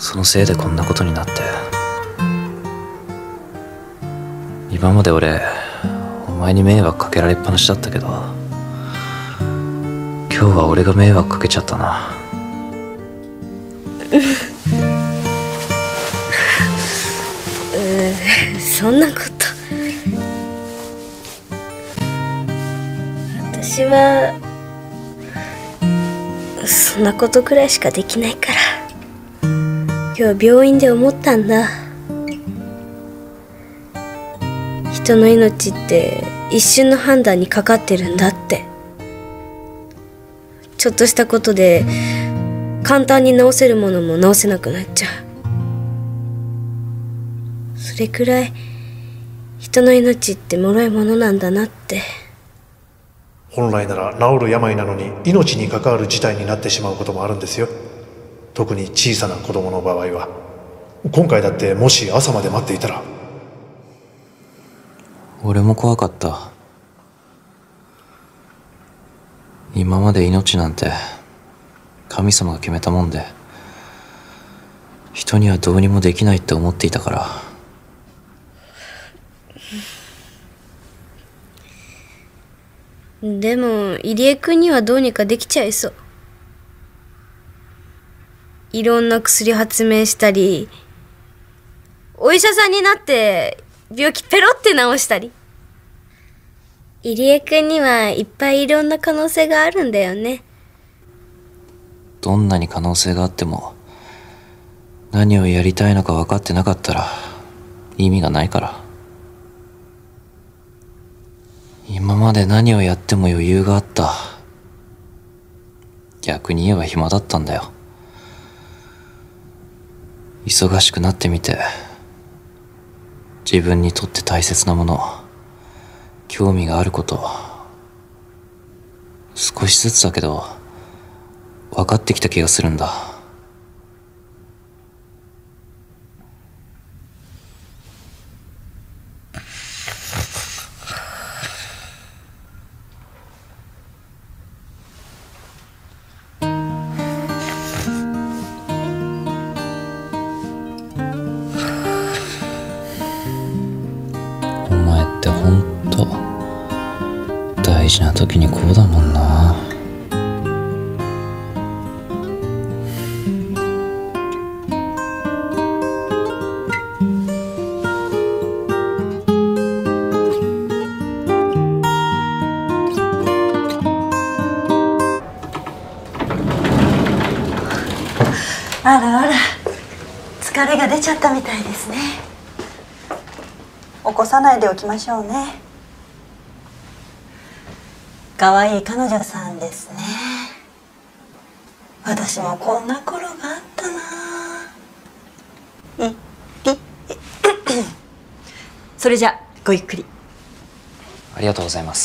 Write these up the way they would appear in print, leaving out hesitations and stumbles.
そのせいでこんなことになって。今まで俺お前に迷惑かけられっぱなしだったけど、今日は俺が迷惑かけちゃったな。 そんなこと。私はそんなことくらいしかできないから。今日病院で思ったんだ。人の命って一瞬の判断にかかってるんだって。ちょっとしたことで簡単に治せるものも治せなくなっちゃう。それくらい人の命って脆いものなんだなって。 本来なら治る病なのに命に関わる事態になってしまうこともあるんですよ。特に小さな子供の場合は。今回だってもし朝まで待っていたら。 俺も怖かった。今まで命なんて神様が決めたもんで、人にはどうにもできないって思っていたから。 でも入江君にはどうにかできちゃいそう。いろんな薬発明したり、お医者さんになって病気ペロって治したり。入江君にはいっぱいいろんな可能性があるんだよね。 どんなに可能性があっても、何をやりたいのか分かってなかったら意味がないから。今まで何をやっても余裕があった。逆に言えば暇だったんだよ。忙しくなってみて、自分にとって大切なもの、興味があること、少しずつだけど分かってきた気がするんだ。お前ってほんと大事な時にこうだもんな。 あらあら、疲れが出ちゃったみたいですね。起こさないでおきましょうね。可愛い彼女さんですね。私もこんな頃があったな。それじゃごゆっくり。 ありがとうございます。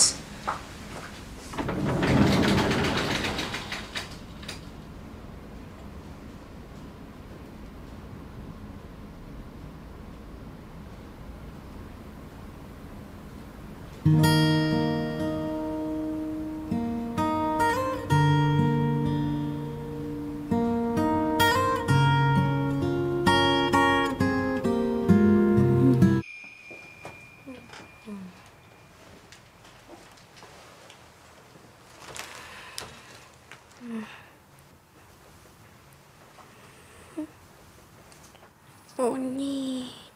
お兄。